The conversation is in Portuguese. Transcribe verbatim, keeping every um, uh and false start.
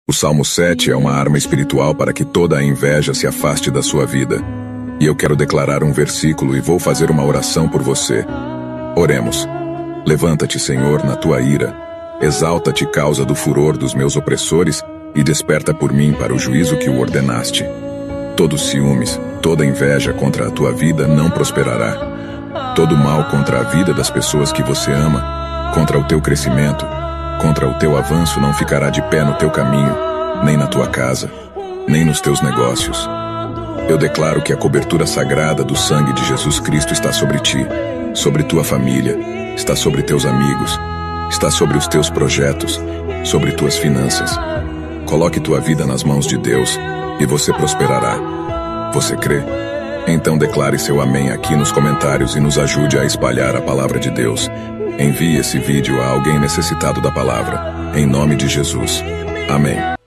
O Salmo sete é uma arma espiritual para que toda a inveja se afaste da sua vida. E eu quero declarar um versículo e vou fazer uma oração por você. Oremos. Levanta-te, Senhor, na tua ira. Exalta-te, causa do furor dos meus opressores, e desperta por mim para o juízo que o ordenaste. Todos ciúmes, toda inveja contra a tua vida não prosperará. Todo mal contra a vida das pessoas que você ama, contra o teu crescimento, contra o teu avanço não ficará de pé no teu caminho, nem na tua casa, nem nos teus negócios. Eu declaro que a cobertura sagrada do sangue de Jesus Cristo está sobre ti, sobre tua família, está sobre teus amigos, está sobre os teus projetos, sobre tuas finanças. Coloque tua vida nas mãos de Deus e você prosperará. Você crê? Então declare seu amém aqui nos comentários e nos ajude a espalhar a palavra de Deus. Envie esse vídeo a alguém necessitado da palavra. Em nome de Jesus. Amém.